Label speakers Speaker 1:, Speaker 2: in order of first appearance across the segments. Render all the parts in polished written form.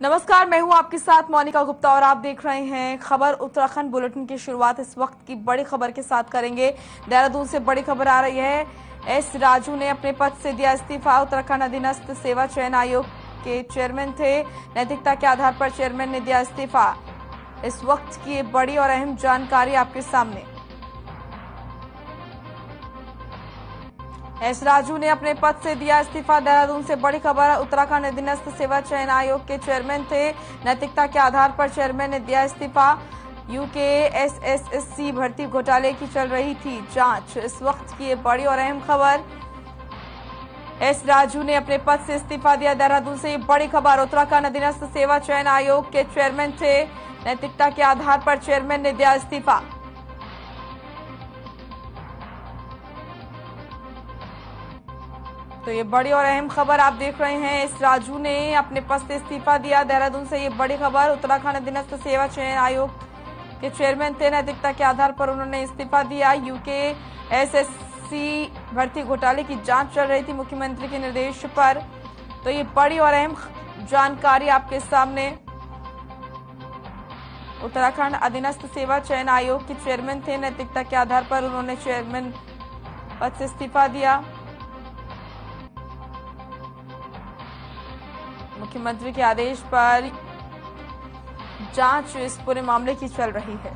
Speaker 1: नमस्कार, मैं हूं आपके साथ मोनिका गुप्ता और आप देख रहे हैं खबर उत्तराखंड बुलेटिन की शुरुआत इस वक्त की बड़ी खबर के साथ करेंगे। देहरादून से बड़ी खबर आ रही है। एस राजू ने अपने पद से दिया इस्तीफा। उत्तराखंड अधीनस्थ सेवा चयन आयोग के चेयरमैन थे। नैतिकता के आधार पर चेयरमैन ने दिया इस्तीफा। इस वक्त की बड़ी और अहम जानकारी आपके सामने। एस राजू ने अपने पद से दिया इस्तीफा। देहरादून से बड़ी खबर। उत्तराखंड अधीनस्थ सेवा चयन आयोग के चेयरमैन थे। नैतिकता के आधार पर चेयरमैन ने दिया इस्तीफा। यूकेएसएससी भर्ती घोटाले की चल रही थी जांच। इस वक्त की ये बड़ी और अहम खबर। एस राजू ने अपने पद से इस्तीफा दिया। देहरादून से ये बड़ी खबर। उत्तराखंड अधीनस्थ सेवा चयन आयोग के चेयरमैन थे। नैतिकता के आधार पर चेयरमैन ने दिया इस्तीफा। तो ये बड़ी और अहम खबर आप देख रहे हैं। इस राजू ने अपने पद से इस्तीफा दिया। देहरादून से ये बड़ी खबर। उत्तराखंड अधीनस्थ सेवा चयन आयोग के चेयरमैन थे। नैतिकता के आधार पर उन्होंने इस्तीफा दिया। यूकेएसएससी भर्ती घोटाले की जांच चल रही थी मुख्यमंत्री के निर्देश पर। तो ये बड़ी और अहम जानकारी आपके सामने। उत्तराखंड अधीनस्थ सेवा चयन आयोग के चेयरमैन थे। नैतिकता के आधार पर उन्होंने चेयरमैन पद से इस्तीफा दिया। मुख्यमंत्री के आदेश पर जांच इस पूरे मामले की चल रही है।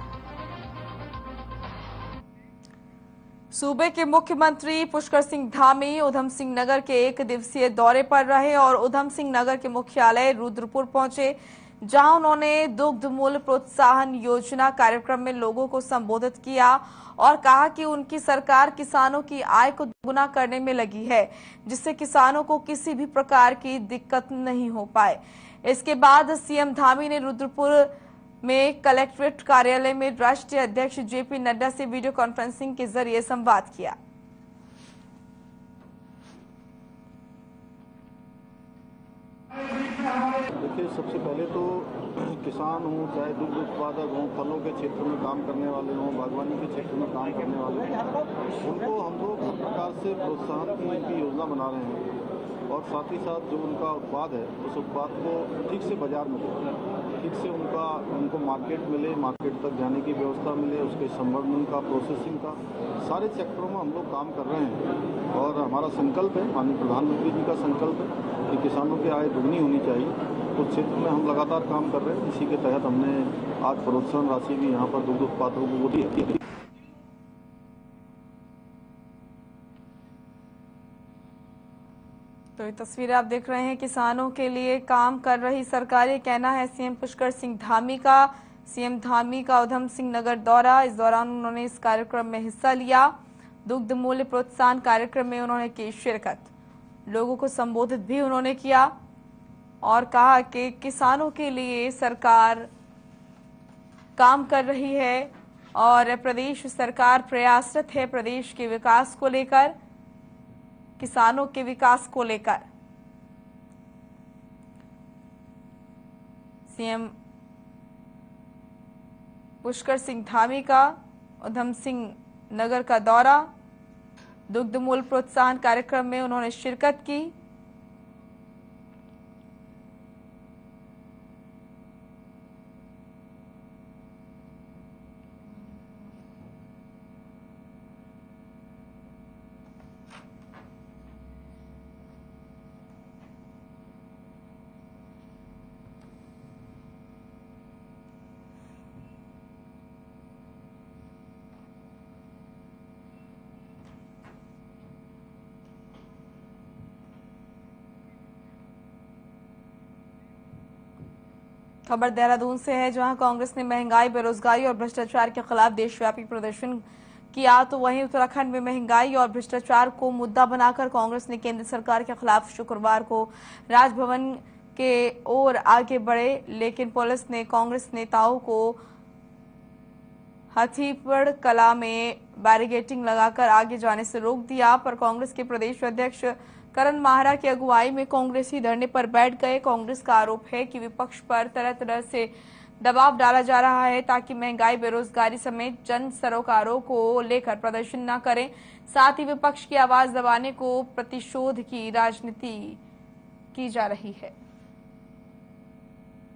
Speaker 1: सूबे के मुख्यमंत्री पुष्कर सिंह धामी उधम सिंह नगर के एक दिवसीय दौरे पर रहे और उधम सिंह नगर के मुख्यालय रुद्रपुर पहुंचे, जहां उन्होंने दुग्ध मूल्य प्रोत्साहन योजना कार्यक्रम में लोगों को संबोधित किया और कहा कि उनकी सरकार किसानों की आय को दुगुना करने में लगी है, जिससे किसानों को किसी भी प्रकार की दिक्कत नहीं हो पाए। इसके बाद सीएम धामी ने रुद्रपुर में कलेक्ट्रेट कार्यालय में राष्ट्रीय अध्यक्ष जेपी नड्डा से वीडियो कॉन्फ्रेंसिंग के जरिए संवाद किया।
Speaker 2: देखिए, सबसे पहले तो किसान हों, चाहे दुग्ध उत्पादक हों, फलों के क्षेत्र में काम करने वाले हों, बागवानी के क्षेत्र में काम करने वाले हों, उनको हम लोग हर प्रकार से प्रोत्साहन की योजना बना रहे हैं और साथ ही साथ जो उनका उत्पाद है उस उत्पाद को ठीक से बाजार में दें, ठीक से उनको मार्केट मिले, मार्केट तक जाने की व्यवस्था मिले, उसके संवर्धन का, प्रोसेसिंग का, सारे सेक्टरों में हम लोग काम कर रहे हैं। और हमारा संकल्प है, माननीय प्रधानमंत्री जी का संकल्प है कि किसानों की आय दुगनी होनी चाहिए। उस क्षेत्र में हम लगातार काम कर रहे हैं। इसी के तहत हमने आज प्रोत्साहन राशि भी यहाँ पर दुग्ध उत्पादकों को दी है।
Speaker 1: तो ये तस्वीरें आप देख रहे हैं किसानों के लिए काम कर रही सरकार, ये कहना है सीएम पुष्कर सिंह धामी का। सीएम धामी का उधम सिंह नगर दौरा, इस दौरान उन्होंने इस कार्यक्रम में हिस्सा लिया। दुग्ध मूल्य प्रोत्साहन कार्यक्रम में उन्होंने की शिरकत। लोगों को संबोधित भी उन्होंने किया और कहा कि किसानों के लिए सरकार काम कर रही है और प्रदेश सरकार प्रयासरत है प्रदेश के विकास को लेकर, किसानों के विकास को लेकर। सीएम पुष्कर सिंह धामी का उधम सिंह नगर का दौरा, दुग्ध मूल्य प्रोत्साहन कार्यक्रम में उन्होंने शिरकत की। खबर देहरादून से है, जहां कांग्रेस ने महंगाई, बेरोजगारी और भ्रष्टाचार के खिलाफ देशव्यापी प्रदर्शन किया। तो वहीं उत्तराखंड में महंगाई और भ्रष्टाचार को मुद्दा बनाकर कांग्रेस ने केंद्र सरकार के खिलाफ शुक्रवार को राजभवन के ओर आगे बढ़े, लेकिन पुलिस ने कांग्रेस नेताओं को हाथीपड़ कला में बैरिकेडिंग लगाकर आगे जाने से रोक दिया। पर कांग्रेस के प्रदेश अध्यक्ष करण माहरा की अगुवाई में कांग्रेसी धरने पर बैठ गए। कांग्रेस का आरोप है कि विपक्ष पर तरह तरह से दबाव डाला जा रहा है ताकि महंगाई, बेरोजगारी समेत जन सरोकारों को लेकर प्रदर्शन न करें। साथ ही विपक्ष की आवाज दबाने को प्रतिशोध की राजनीति की जा रही है।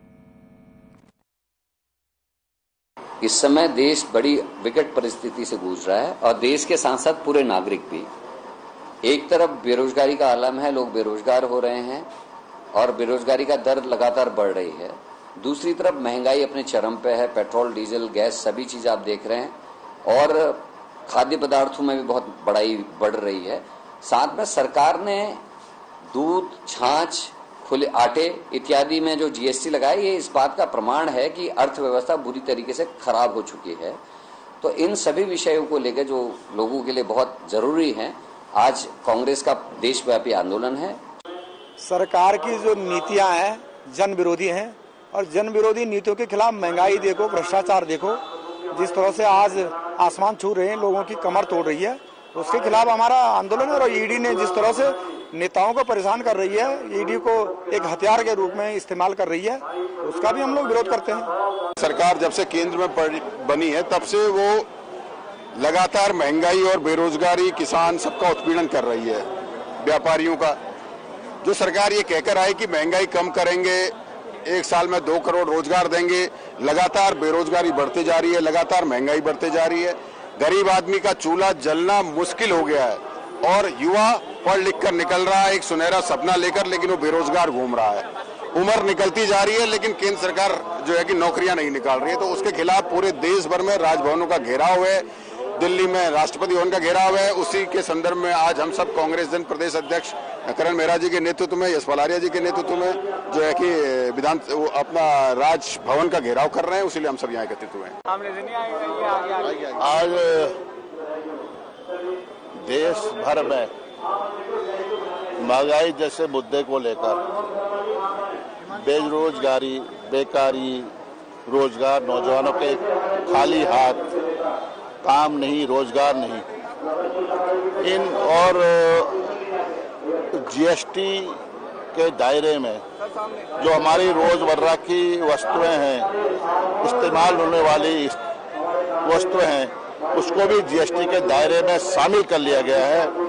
Speaker 3: इस समय देश बड़ी विकट परिस्थिति से गूंज रहा है और देश के साथ साथ पूरे नागरिक भी। एक तरफ बेरोजगारी का आलम है, लोग बेरोजगार हो रहे हैं और बेरोजगारी का दर लगातार बढ़ रही है। दूसरी तरफ महंगाई अपने चरम पे है, पेट्रोल, डीजल, गैस सभी चीज आप देख रहे हैं और खाद्य पदार्थों में भी बहुत बढ़ रही है। साथ में सरकार ने दूध, छाछ, खुले आटे इत्यादि में जो जीएसटी लगाया, ये इस बात का प्रमाण है कि अर्थव्यवस्था बुरी तरीके से खराब हो चुकी है। तो इन सभी विषयों को लेकर जो लोगों के लिए बहुत जरूरी है, आज कांग्रेस का देशव्यापी आंदोलन है।
Speaker 4: सरकार की जो नीतियां हैं जन विरोधी हैं और जन विरोधी नीतियों के खिलाफ महंगाई देखो, भ्रष्टाचार देखो, जिस तरह से आज आसमान छू रहे हैं, लोगों की कमर तोड़ रही है, उसके खिलाफ हमारा आंदोलन है। और ईडी ने जिस तरह से नेताओं को परेशान कर रही है, ईडी को एक हथियार के रूप में इस्तेमाल कर रही है, उसका भी हम लोग विरोध करते हैं।
Speaker 2: सरकार जब से केंद्र में बनी है तब से वो लगातार महंगाई और बेरोजगारी, किसान सबका उत्पीड़न कर रही है। व्यापारियों का जो सरकार ये कहकर आए कि महंगाई कम करेंगे, एक साल में 2 करोड़ रोजगार देंगे, लगातार बेरोजगारी बढ़ती जा रही है, लगातार महंगाई बढ़ती जा रही है। गरीब आदमी का चूल्हा जलना मुश्किल हो गया है और युवा पढ़ लिख कर निकल रहा है एक सुनहरा सपना लेकर, लेकिन वो बेरोजगार घूम रहा है। उम्र निकलती जा रही है लेकिन केंद्र सरकार जो है कि नौकरियां नहीं निकाल रही है। तो उसके खिलाफ पूरे देश भर में राजभवनों का घेराव है, दिल्ली में राष्ट्रपति भवन का घेराव है। उसी के संदर्भ में आज हम सब कांग्रेस जन प्रदेश अध्यक्ष करण मेहरा जी के नेतृत्व में, यशपाल आर्या जी के नेतृत्व में जो है कि अपना राजभवन का घेराव कर रहे हैं, उसीलिए हम सब यहाँ एकत्रित हुए हैं।
Speaker 5: आज देश भर में महंगाई जैसे मुद्दे को लेकर बेरोजगारी, बेकारी, रोजगार, नौजवानों के खाली हाथ, काम नहीं, रोजगार नहीं, इन और जीएसटी के दायरे में जो हमारी रोजमर्रा की वस्तुएं हैं, इस्तेमाल होने वाली वस्तुएं हैं, उसको भी जीएसटी के दायरे में शामिल कर लिया गया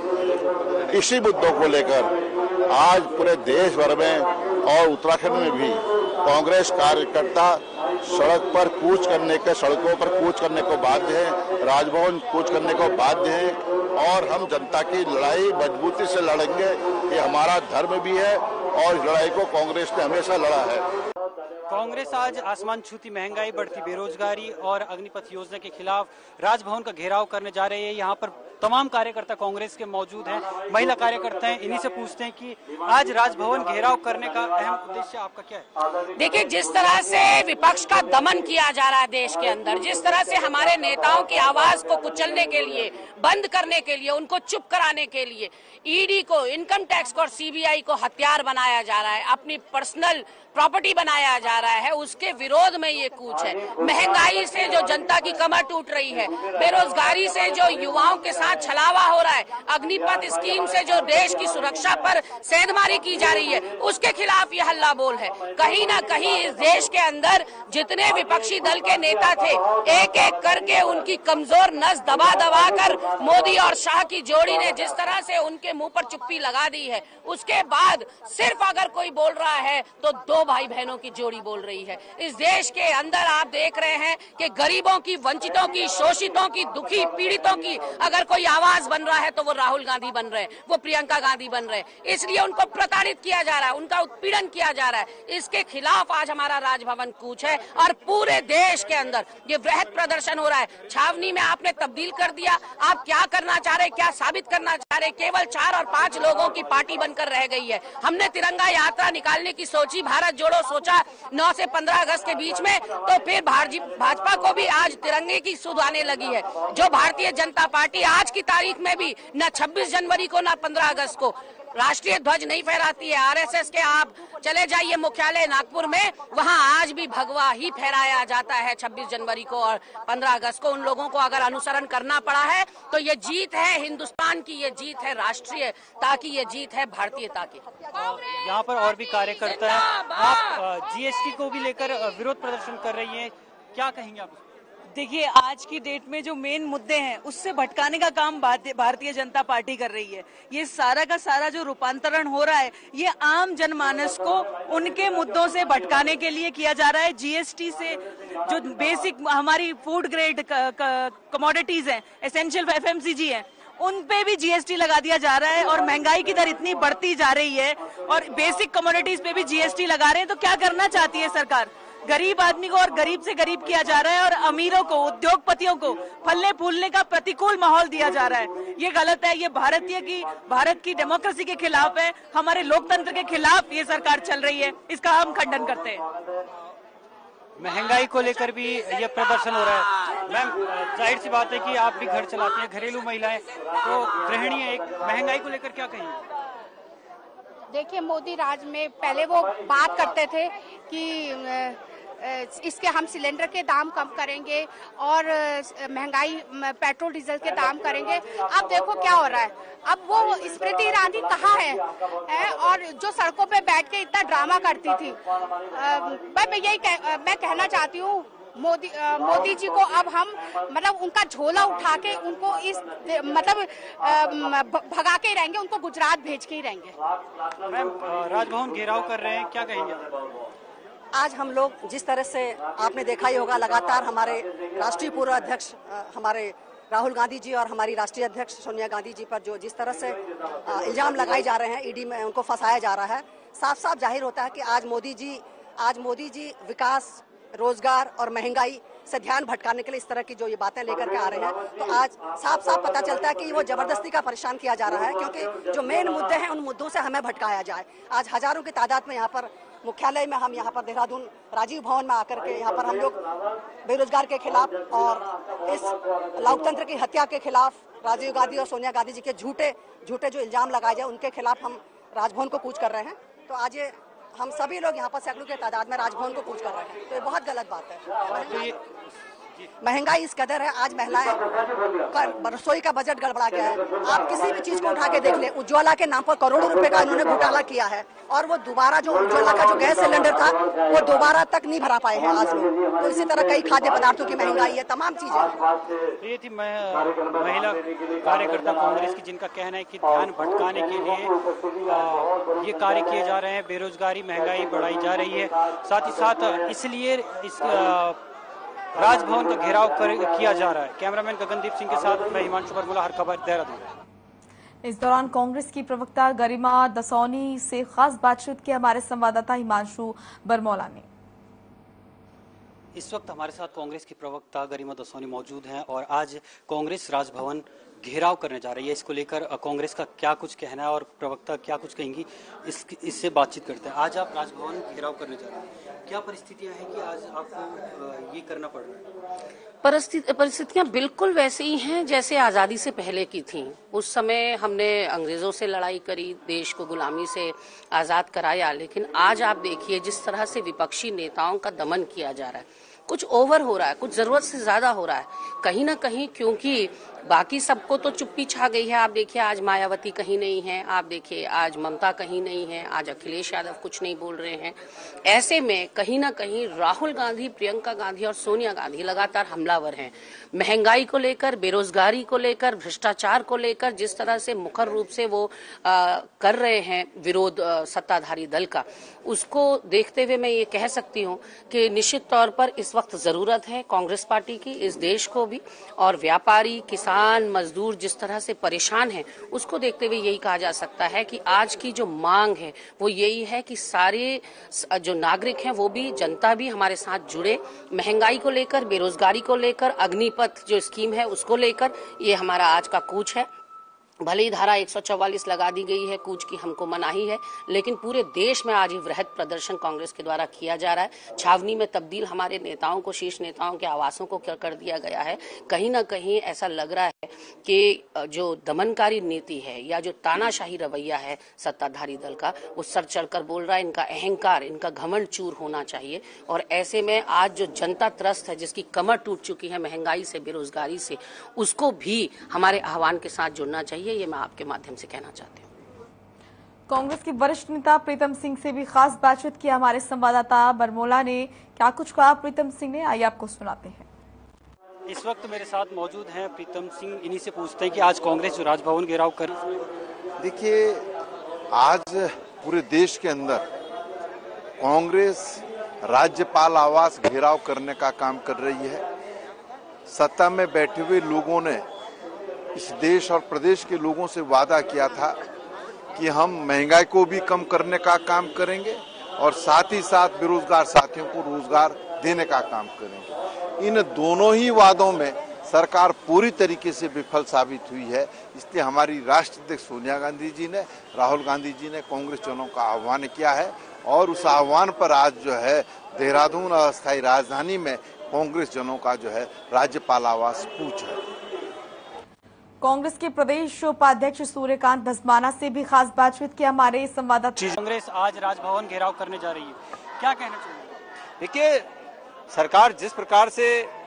Speaker 5: है। इसी मुद्दों को लेकर आज पूरे देश भर में और उत्तराखंड में भी कांग्रेस कार्यकर्ता सड़कों पर कूच करने को बाध्य है, राजभवन कूच करने को बाध्य है और हम जनता की लड़ाई मजबूती से लड़ेंगे। ये हमारा धर्म भी है और इस लड़ाई को कांग्रेस ने हमेशा लड़ा है।
Speaker 6: कांग्रेस आज आसमान छूती महंगाई, बढ़ती बेरोजगारी और अग्निपथ योजना के खिलाफ राजभवन का घेराव करने जा रही है। यहाँ पर तमाम कार्यकर्ता कांग्रेस के मौजूद हैं, महिला कार्यकर्ता हैं। इन्हीं से पूछते हैं कि आज राजभवन घेराव करने का अहम उद्देश्य आपका क्या है?
Speaker 7: देखिए, जिस तरह से विपक्ष का दमन किया जा रहा है देश के अंदर, जिस तरह से हमारे नेताओं की आवाज को कुचलने के लिए, बंद करने के लिए, उनको चुप कराने के लिए ईडी को, इनकम टैक्स को और सीबीआई को हथियार बनाया जा रहा है, अपनी पर्सनल प्रॉपर्टी बनाया जा रहा है, उसके विरोध में ये कूच है। महंगाई से जो जनता की कमर टूट रही है, बेरोजगारी से जो युवाओं के साथ छलावा हो रहा है, अग्निपथ स्कीम से जो देश की सुरक्षा पर सेंधमारी की जा रही है, उसके खिलाफ ये हल्ला बोल है। कहीं ना कहीं इस देश के अंदर जितने विपक्षी दल के नेता थे, एक एक करके उनकी कमजोर नस दबा दबा कर मोदी और शाह की जोड़ी ने जिस तरह से उनके मुंह पर चुप्पी लगा दी है, उसके बाद सिर्फ अगर कोई बोल रहा है तो 2 भाई बहनों की जोड़ी बोल रही है। इस देश के अंदर आप देख रहे हैं कि गरीबों की, वंचितों की, शोषितों की, दुखी पीड़ितों की अगर कोई आवाज बन रहा है तो वो राहुल गांधी बन रहे हैं, वो प्रियंका गांधी बन रहे हैं। इसलिए उनको प्रताड़ित किया जा रहा है, उनका उत्पीड़न किया जा रहा है। इसके खिलाफ आज हमारा राजभवन कूच है और पूरे देश के अंदर ये वृहद प्रदर्शन हो रहा है। छावनी में आपने तब्दील कर दिया। आप क्या करना चाह रहे, क्या साबित करना चाह रहे? केवल 4 और 5 लोगों की पार्टी बनकर रह गई है। हमने तिरंगा यात्रा निकालने की सोची, भारत जोड़ो सोचा 9 से 15 अगस्त के बीच में, तो फिर भाजपा को भी आज तिरंगे की सुध आने लगी है। जो भारतीय जनता पार्टी आज की तारीख में भी न 26 जनवरी को न 15 अगस्त को राष्ट्रीय ध्वज नहीं फहराती है। आरएसएस के आप चले जाइए मुख्यालय नागपुर में, वहां आज भी भगवा ही फहराया जाता है 26 जनवरी को और 15 अगस्त को। उन लोगों को अगर अनुसरण करना पड़ा है तो ये जीत है हिंदुस्तान की, ये जीत है राष्ट्रीयता की, ये जीत है भारतीयता की।
Speaker 6: यहाँ पर और भी कार्यकर्ता हैं। आप जीएसटी को भी लेकर विरोध प्रदर्शन कर रही हैं, क्या कहेंगे आप?
Speaker 8: देखिए, आज की डेट में जो मेन मुद्दे हैं उससे भटकाने का काम भारतीय जनता पार्टी कर रही है। ये सारा का सारा जो रूपांतरण हो रहा है ये आम जनमानस को उनके मुद्दों से भटकाने के लिए किया जा रहा है। जीएसटी से जो बेसिक हमारी फूड ग्रेड कमोडिटीज हैं, एसेंशियल एफएमसीजी हैं, उन पे भी जीएसटी लगा दिया जा रहा है और महंगाई की दर इतनी बढ़ती जा रही है और बेसिक कमोडिटीज पे भी जीएसटी लगा रहे हैं। तो क्या करना चाहती है सरकार? गरीब आदमी को और गरीब से गरीब किया जा रहा है और अमीरों को, उद्योगपतियों को फलने फूलने का प्रतिकूल माहौल दिया जा रहा है। ये गलत है। ये भारत की डेमोक्रेसी के खिलाफ है, हमारे लोकतंत्र के खिलाफ ये सरकार चल रही है। इसका हम खंडन करते हैं।
Speaker 6: महंगाई को लेकर भी ये प्रदर्शन हो रहा है। मैम, जाहिर सी बात है कि आप भी घर चलाती हैं, घरेलू महिलाएं, तो गृहिणी है, एक महंगाई को लेकर क्या कहेंगे?
Speaker 9: देखिए, मोदी राज में पहले वो बात करते थे कि इसके हम सिलेंडर के दाम कम करेंगे और महंगाई पेट्रोल डीजल के दाम करेंगे। अब देखो क्या हो रहा है। अब वो स्मृति ईरानी कहाँ है और जो सड़कों पे बैठ के इतना ड्रामा करती थी। मैं कहना चाहती हूँ मोदी जी को अब हम उनका झोला उठा के उनको भगा के ही रहेंगे, उनको गुजरात भेज के ही रहेंगे।
Speaker 6: मैम, राजभवन घेराव कर रहे हैं, क्या कहेंगे?
Speaker 10: आज हम लोग जिस तरह से आपने देखा ही होगा, लगातार हमारे राष्ट्रीय पूर्व अध्यक्ष हमारे राहुल गांधी जी और हमारी राष्ट्रीय अध्यक्ष सोनिया गांधी जी पर जो जिस तरह से इल्जाम लगाए जा रहे हैं, ईडी में उनको फंसाया जा रहा है, साफ साफ जाहिर होता है कि आज मोदी जी विकास, रोजगार और महंगाई से ध्यान भटकाने के लिए इस तरह की जो ये बातें लेकर के आ रहे हैं। तो आज साफ साफ पता चलता है कि वो जबरदस्ती का परेशान किया जा रहा है, क्योंकि जो मेन मुद्दे हैं उन मुद्दों से हमें भटकाया जाए। आज हजारों की तादाद में यहाँ पर मुख्यालय में, हम यहाँ पर देहरादून राजीव भवन में आकर के यहाँ पर हम लोग बेरोजगार के खिलाफ और इस लोकतंत्र की हत्या के खिलाफ, राजीव गांधी और सोनिया गांधी जी के झूठे जो इल्जाम लगाए जाए उनके खिलाफ हम राजभवन को कूच कर रहे हैं। तो आज ये हम सभी लोग यहाँ पर सैकड़ों के तादाद में राजभवन को कूच कर रहे हैं। तो ये बहुत गलत बात है। महंगाई इस कदर है, आज महिलाएं रसोई का बजट गड़बड़ा गया है। आप किसी भी चीज को उठा के देख ले, उज्ज्वला के नाम पर करोड़ों रुपए का उन्होंने घोटाला किया है और वो दोबारा जो उज्ज्वला का जो गैस सिलेंडर था वो दोबारा तक नहीं भरा पाए हैं आज लोग। तो इसी तरह कई खाद्य पदार्थों की महंगाई है, तमाम चीजें।
Speaker 6: ये थी महिला कार्यकर्ता कांग्रेस की, जिनका कहना है कि ध्यान भटकाने के लिए ये कार्य किए जा रहे हैं। बेरोजगारी, महंगाई बढ़ाई जा रही है, साथ ही साथ इसलिए इस राजभवन का घेराव किया जा रहा है। कैमरामैन गगनदीप सिंह के साथ मैं हिमांशु बरमूला, हर खबर देहरादून।
Speaker 1: इस दौरान कांग्रेस की प्रवक्ता गरिमा दसौनी से खास बातचीत की हमारे संवाददाता हिमांशु बरमौला ने।
Speaker 6: इस वक्त हमारे साथ कांग्रेस की प्रवक्ता गरिमा दसौनी मौजूद हैं और आज कांग्रेस राजभवन घेराव करने जा रही है। इसको लेकर कांग्रेस का क्या कुछ कहना है और प्रवक्ता क्या कुछ कहेंगी, इससे बातचीत करते हैं। आज आप राजभवन घेराव करने जा रहे हैं, क्या परिस्थितियां हैं कि आज आपको ये करना पड़ रहा है?
Speaker 7: परिस्थितियां बिल्कुल वैसे ही हैं जैसे आजादी से पहले की थीं। उस समय हमने अंग्रेजों से लड़ाई करी, देश को गुलामी से आजाद कराया, लेकिन आज आप देखिए जिस तरह से विपक्षी नेताओं का दमन किया जा रहा है, कुछ ओवर हो रहा है, कुछ जरूरत से ज्यादा हो रहा है कहीं ना कहीं, क्योंकि बाकी सबको तो चुप्पी छा गई है। आप देखिए आज मायावती कहीं नहीं है, आप देखिए आज ममता कहीं नहीं है, आज अखिलेश यादव कुछ नहीं बोल रहे हैं। ऐसे में कहीं ना कहीं राहुल गांधी, प्रियंका गांधी और सोनिया गांधी लगातार हमलावर हैं। महंगाई को लेकर, बेरोजगारी को लेकर, भ्रष्टाचार को लेकर जिस तरह से मुखर रूप से वो कर रहे हैं विरोध सत्ताधारी दल का, उसको देखते हुए मैं ये कह सकती हूँ कि निश्चित तौर पर इस वक्त जरूरत है कांग्रेस पार्टी की, इस देश को भी, और व्यापारी, किसान, मजदूर जिस तरह से परेशान हैं, उसको देखते हुए यही कहा जा सकता है कि आज की जो मांग है वो यही है कि सारे जो नागरिक हैं वो भी, जनता भी हमारे साथ जुड़े। महंगाई को लेकर, बेरोजगारी को लेकर, अग्निपथ जो स्कीम है उसको लेकर ये हमारा आज का कूच है। भले ही धारा 144 लगा दी गई है, कूच की हमको मनाही है, लेकिन पूरे देश में आज ही वृहद प्रदर्शन कांग्रेस के द्वारा किया जा रहा है। छावनी में तब्दील हमारे नेताओं को, शीर्ष नेताओं के आवासों को कर दिया गया है। कहीं ना कहीं ऐसा लग रहा है कि जो दमनकारी नीति है या जो तानाशाही रवैया है सत्ताधारी दल का, वो सर चढ़कर बोल रहा है। इनका अहंकार, इनका घमंड चूर होना चाहिए। और ऐसे में आज जो जनता त्रस्त है, जिसकी कमर टूट चुकी है महंगाई से, बेरोजगारी से, उसको भी हमारे आह्वान के साथ जुड़ना चाहिए। ये मैं आपके माध्यम से कहना चाहती हूँ।
Speaker 1: कांग्रेस के वरिष्ठ नेता प्रीतम सिंह से भी खास बातचीत की हमारे संवाददाता बरमौला ने। क्या कुछ कहा प्रीतम सिंह ने, आइए आपको सुनाते हैं।
Speaker 6: इस वक्त मेरे साथ मौजूद हैं प्रीतम सिंह, इन्हीं से पूछते हैं कि आज कांग्रेस जो राजभवन घेराव कर,
Speaker 11: देखिए आज पूरे देश के अंदर कांग्रेस राज्यपाल आवास घेराव करने का काम कर रही है। सत्ता में बैठे हुए लोगों ने इस देश और प्रदेश के लोगों से वादा किया था कि हम महंगाई को भी कम करने का काम करेंगे और साथ ही साथ बेरोजगार साथियों को रोजगार देने का काम करेंगे। इन दोनों ही वादों में सरकार पूरी तरीके से विफल साबित हुई है। इसलिए हमारी राष्ट्रीय अध्यक्ष सोनिया गांधी जी ने, राहुल गांधी जी ने कांग्रेस जनों का आह्वान किया है और उस आह्वान पर आज जो है देहरादून अस्थायी राजधानी में कांग्रेस जनों का जो है राज्यपाल आवास कूच है।
Speaker 1: कांग्रेस के प्रदेश उपाध्यक्ष सूर्यकांत धस्माना से भी खास बातचीत की हमारे संवाददाता।
Speaker 6: कांग्रेस आज राजभवन घेराव करने जा रही है, क्या कहना चाहिए?
Speaker 12: देखिए सरकार जिस प्रकार से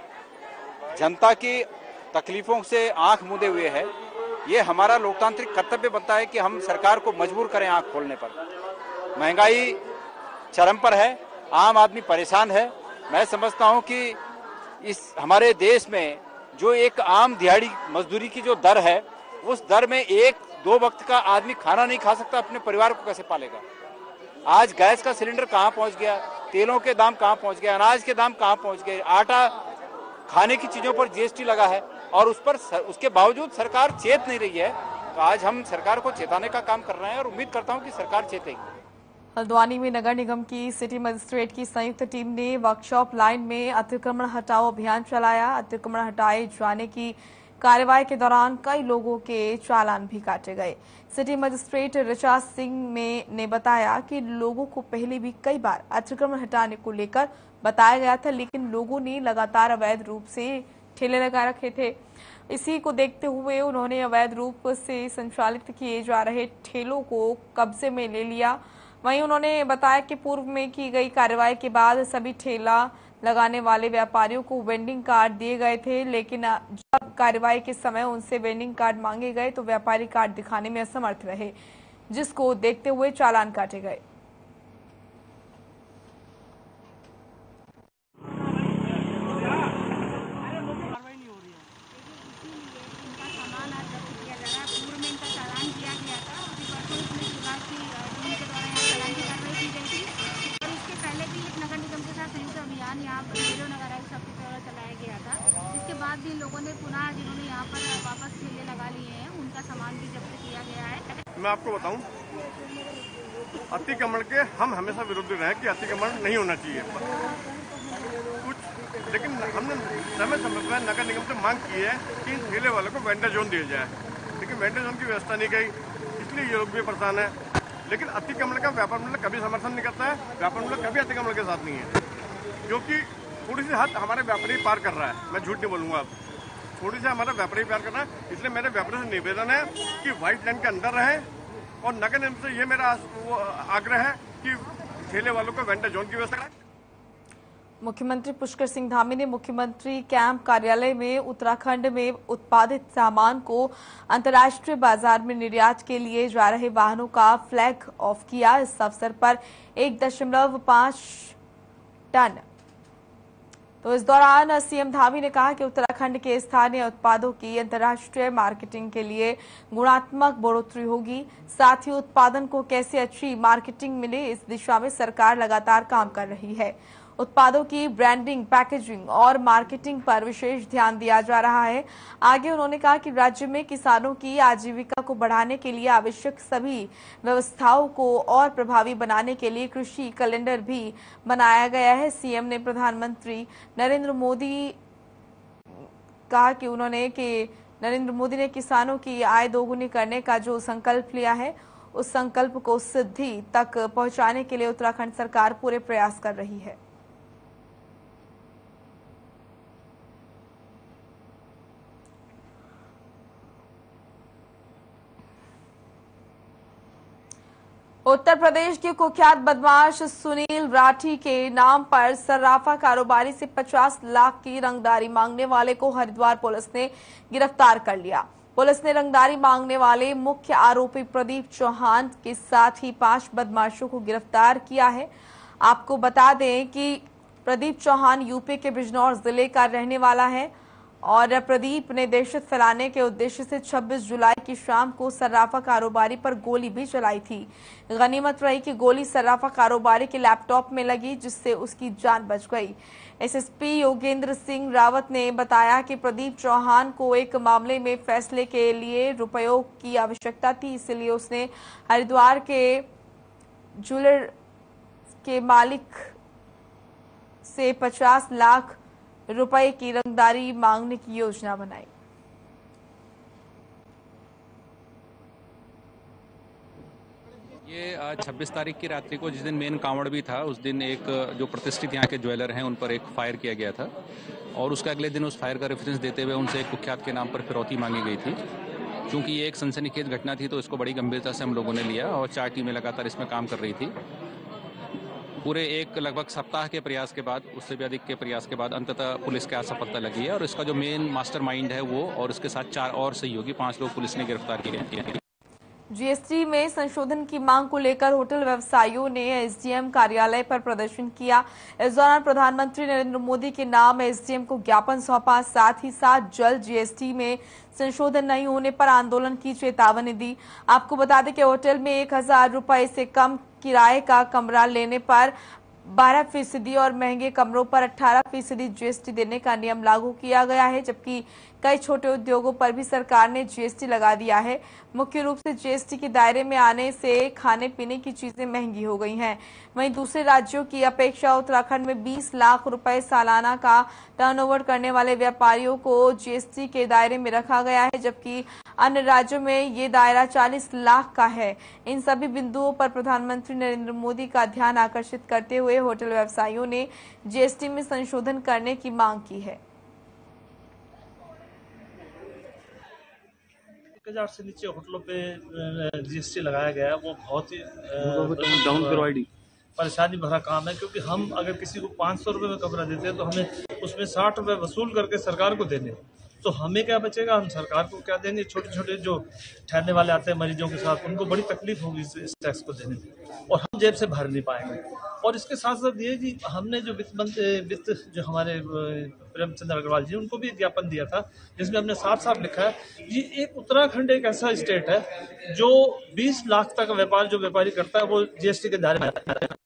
Speaker 12: जनता की तकलीफों से आंख मूंदे हुए है, ये हमारा लोकतांत्रिक कर्तव्य बनता है कि हम सरकार को मजबूर करें आंख खोलने पर। महंगाई चरम पर है, आम आदमी परेशान है। मैं समझता हूं कि इस हमारे देश में जो एक आम दिहाड़ी मजदूरी की जो दर है, उस दर में एक दो वक्त का आदमी खाना नहीं खा सकता, अपने परिवार को कैसे पालेगा? आज गैस का सिलेंडर कहां पहुंच गया, तेलों के दाम कहां पहुंच गए, अनाज के दाम कहां पहुंच गए, आटा खाने की चीजों पर जीएसटी लगा है और उसके बावजूद सरकार चेत नहीं रही है। तो आज हम सरकार को चेताने का काम कर रहे हैं और उम्मीद करता हूं कि सरकार चेतेगी।
Speaker 1: हल्द्वानी में नगर निगम की सिटी मजिस्ट्रेट की संयुक्त टीम ने वर्कशॉप लाइन में अतिक्रमण हटाओ अभियान चलाया। अतिक्रमण हटाए जाने की कार्रवाई के दौरान कई लोगों के चालान भी काटे गए। सिटी मजिस्ट्रेट ऋचा सिंह ने बताया कि लोगों को पहले भी कई बार अतिक्रमण हटाने को लेकर बताया गया था, लेकिन लोगों ने लगातार अवैध रूप से ठेले लगा रखे थे। इसी को देखते हुए उन्होंने अवैध रूप से संचालित किए जा रहे ठेलों को कब्जे में ले लिया। वहीं उन्होंने बताया कि पूर्व में की गई कार्रवाई के बाद सभी ठेला लगाने वाले व्यापारियों को वेंडिंग कार्ड दिए गए थे, लेकिन जब कार्रवाई के समय उनसे वेंडिंग कार्ड मांगे गए तो व्यापारी कार्ड दिखाने में असमर्थ रहे, जिसको देखते हुए चालान काटे गए।
Speaker 13: यहाँ पर नगर आयुक्त सबके द्वारा चलाया गया था, जिसके बाद भी लोगों ने पुनः जिन्होंने यहाँ पर वापस ठेले लगा लिए हैं उनका सामान भी जब्त किया गया है।
Speaker 14: मैं आपको बताऊं, अतिक्रमण के हम हमेशा विरोधी रहे कि अतिक्रमण नहीं होना चाहिए कुछ, लेकिन हमने समय समय पर नगर निगम से मांग की है कि इन ठेले वालों को वेंडर जोन दिया जाए, लेकिन वेंडर जोन की व्यवस्था नहीं गई, इसलिए ये लोग भी परेशान है। लेकिन अतिक्रमण का व्यापार मंडल कभी समर्थन नहीं करता है, व्यापार मंडल कभी अतिक्रमण के साथ नहीं है, क्योंकि थोड़ी सी हद हमारे व्यापारी पार कर रहा है। मैं झूठ नहीं बोलूंगा, अब थोड़ी सी हमारा व्यापारी पार कर रहा है। इसलिए मेरे व्यापारी से निवेदन है कि व्हाइट लाइन के अंदर रहे और नगर निगम से ये मेरा आग्रह है कि ठेले वालों को वेंडर जोन की व्यवस्था करें।
Speaker 1: मुख्यमंत्री पुष्कर सिंह धामी ने मुख्यमंत्री कैंप कार्यालय में उत्तराखंड में उत्पादित सामान को अंतर्राष्ट्रीय बाजार में निर्यात के लिए जा रहे वाहनों का फ्लैग ऑफ किया। इस अवसर पर 1.5 टन। तो इस दौरान सीएम धामी ने कहा कि उत्तराखंड के स्थानीय उत्पादों की अंतर्राष्ट्रीय मार्केटिंग के लिए गुणात्मक बढ़ोतरी होगी। साथ ही उत्पादन को कैसे अच्छी मार्केटिंग मिले, इस दिशा में सरकार लगातार काम कर रही है। उत्पादों की ब्रांडिंग, पैकेजिंग और मार्केटिंग पर विशेष ध्यान दिया जा रहा है। आगे उन्होंने कहा कि राज्य में किसानों की आजीविका को बढ़ाने के लिए आवश्यक सभी व्यवस्थाओं को और प्रभावी बनाने के लिए कृषि कैलेंडर भी बनाया गया है। सीएम ने प्रधानमंत्री नरेंद्र मोदी ने किसानों की आय दोगुनी करने का जो संकल्प लिया है, उस संकल्प को सिद्धि तक पहुंचाने के लिए उत्तराखंड सरकार पूरे प्रयास कर रही है। उत्तर प्रदेश के कुख्यात बदमाश सुनील राठी के नाम पर सर्राफा कारोबारी से 50 लाख की रंगदारी मांगने वाले को हरिद्वार पुलिस ने गिरफ्तार कर लिया। पुलिस ने रंगदारी मांगने वाले मुख्य आरोपी प्रदीप चौहान के साथ ही 5 बदमाशों को गिरफ्तार किया है। आपको बता दें कि प्रदीप चौहान यूपी के बिजनौर जिले का रहने वाला है और प्रदीप ने दहशत फैलाने के उद्देश्य से 26 जुलाई की शाम को सर्राफा कारोबारी पर गोली भी चलाई थी। गनीमत रही कि गोली सर्राफा कारोबारी के लैपटॉप में लगी, जिससे उसकी जान बच गई। एसएसपी योगेंद्र सिंह रावत ने बताया कि प्रदीप चौहान को एक मामले में फैसले के लिए रुपयों की आवश्यकता थी, इसलिए उसने हरिद्वार के ज्वेलर के मालिक से 50 लाख रुपए की रंगदारी मांगने की योजना बनाई।
Speaker 15: ये आज 26 तारीख की रात्रि को, जिस दिन मेन कांवड़ भी था, उस दिन एक जो प्रतिष्ठित यहाँ के ज्वेलर हैं उन पर एक फायर किया गया था और उसका अगले दिन उस फायर का रेफरेंस देते हुए उनसे एक कुख्यात के नाम पर फिरौती मांगी गई थी। क्योंकि ये एक सनसनीखेज घटना थी तो इसको बड़ी गंभीरता से हम लोगों ने लिया और 4 टीमें लगातार इसमें काम कर रही थी। पूरे एक लगभग सप्ताह के प्रयास के बाद, उससे भी अधिक के प्रयास के बाद अंततः पुलिस के हाथ सफलता लगी है और इसका जो मेन मास्टरमाइंड है वो और उसके साथ 4 और सहयोगी 5 लोग पुलिस ने गिरफ्तार किए हैं।
Speaker 1: जीएसटी में संशोधन की मांग को लेकर होटल व्यवसायियों ने एसडीएम कार्यालय पर प्रदर्शन किया। इस दौरान प्रधानमंत्री नरेंद्र मोदी के नाम एसडीएम को ज्ञापन सौंपा, साथ ही साथ जल्द जीएसटी में संशोधन नहीं होने पर आंदोलन की चेतावनी दी। आपको बता दें कि होटल में 1000 रुपए से कम किराए का कमरा लेने पर 12% और महंगे कमरों पर 18% जीएसटी देने का नियम लागू किया गया है, जबकि कई छोटे उद्योगों पर भी सरकार ने जीएसटी लगा दिया है। मुख्य रूप से जीएसटी के दायरे में आने से खाने पीने की चीजें महंगी हो गई हैं। वहीं दूसरे राज्यों की अपेक्षा उत्तराखंड में 20 लाख रुपए सालाना का टर्नओवर करने वाले व्यापारियों को जीएसटी के दायरे में रखा गया है, जबकि अन्य राज्यों में ये दायरा 40 लाख का है। इन सभी बिंदुओं पर प्रधानमंत्री नरेंद्र मोदी का ध्यान आकर्षित करते हुए होटल व्यवसायियों ने जीएसटी में संशोधन करने की मांग की है।
Speaker 16: 1000 से नीचे होटलों पे जीएसटी लगाया गया है, वो बहुत ही परेशानी भरा काम है, क्योंकि हम अगर किसी को 500 रुपये में कमरा देते हैं तो हमें उसमें 60 रुपये वसूल करके सरकार को देने, तो हमें क्या बचेगा, हम सरकार को क्या देंगे। छोटे छोटे जो ठहरने वाले आते हैं मरीजों के साथ, उनको बड़ी तकलीफ होगी इस टैक्स को देने में और हम जेब से भर नहीं पाएंगे। और इसके साथ साथ ये जी हमने जो वित्त जो हमारे प्रेमचंद्र अग्रवाल जी, उनको भी ज्ञापन दिया था, जिसमें हमने साफ साफ लिखा है ये एक उत्तराखंड एक ऐसा स्टेट है जो 20 लाख तक व्यापार जो व्यापारी करता है वो जीएसटी के दायरे में आता है।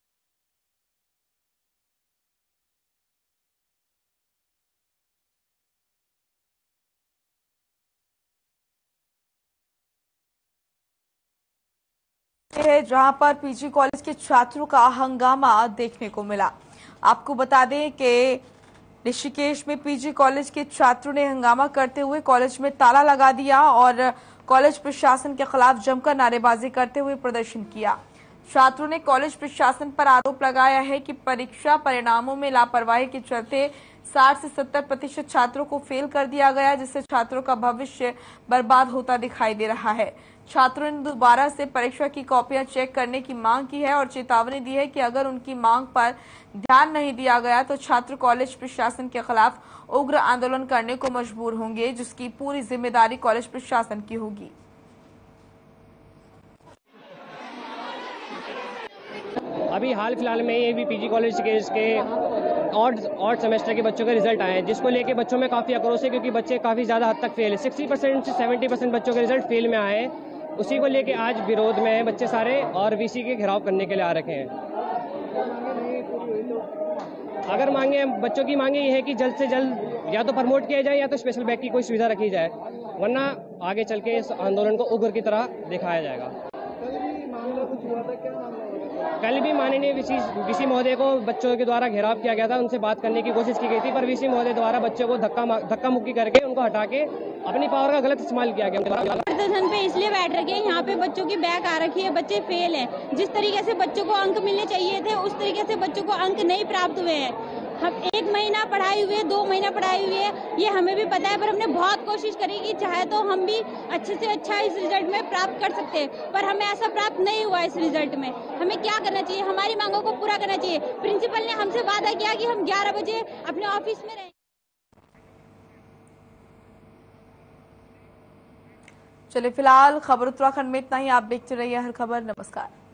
Speaker 1: है जहां पर पीजी कॉलेज के छात्रों का हंगामा देखने को मिला। आपको बता दें कि ऋषिकेश में पीजी कॉलेज के छात्रों ने हंगामा करते हुए कॉलेज में ताला लगा दिया और कॉलेज प्रशासन के खिलाफ जमकर नारेबाजी करते हुए प्रदर्शन किया। छात्रों ने कॉलेज प्रशासन पर आरोप लगाया है कि परीक्षा परिणामों में लापरवाही के चलते 60 से 70% छात्रों को फेल कर दिया गया, जिससे छात्रों का भविष्य बर्बाद होता दिखाई दे रहा है। छात्रों ने दोबारा से परीक्षा की कॉपियां चेक करने की मांग की है और चेतावनी दी है कि अगर उनकी मांग पर ध्यान नहीं दिया गया तो छात्र कॉलेज प्रशासन के खिलाफ उग्र आंदोलन करने को मजबूर होंगे, जिसकी पूरी जिम्मेदारी कॉलेज प्रशासन की होगी।
Speaker 17: अभी हाल फिलहाल में ये भी पीजी कॉलेज के ऑड सेमेस्टर के बच्चों के रिजल्ट आए हैं, जिसको लेके बच्चों में काफ़ी आक्रोश है, क्योंकि बच्चे काफ़ी ज़्यादा हद तक फेल है। 60% से 70% बच्चों के रिजल्ट फेल में आए हैं। उसी को लेके आज विरोध में बच्चे सारे और वीसी के घेराव करने के लिए आ रखे हैं। अगर मांगे बच्चों की मांगे ये है कि जल्द से जल्द या तो प्रमोट किया जाए या तो स्पेशल बैग की कोई सुविधा रखी जाए, वरना आगे चल के इस आंदोलन को उग्र की तरह दिखाया जाएगा। कल भी माननीय वीसी महोदय को बच्चों के द्वारा घेराव किया गया था, उनसे बात करने की कोशिश की गई थी, पर वीसी महोदय द्वारा बच्चों को धक्का मुक्की करके उनको हटा के अपनी पावर का गलत इस्तेमाल किया गया।
Speaker 18: प्रदर्शन पे इसलिए बैठ रखे हैं, यहाँ पे बच्चों की बैक आ रखी है, बच्चे फेल हैं। जिस तरीके से बच्चों को अंक मिलने चाहिए थे उस तरीके से बच्चों को अंक नहीं प्राप्त हुए हैं। हम 1 महीना पढ़ाई हुई है, 2 महीना पढ़ाई हुई है, ये हमें भी पता है, पर हमने बहुत कोशिश करी कि चाहे तो हम भी अच्छे से अच्छा इस रिजल्ट में प्राप्त कर सकते हैं, पर हमें ऐसा प्राप्त नहीं हुआ। इस रिजल्ट में हमें क्या करना चाहिए, हमारी मांगों को पूरा करना चाहिए। प्रिंसिपल ने हमसे वादा किया कि हम 11 बजे अपने ऑफिस में रहें।
Speaker 1: चलिए फिलहाल खबर उत्तराखंड में इतना ही। आप देखते रहिए हर खबर। नमस्कार।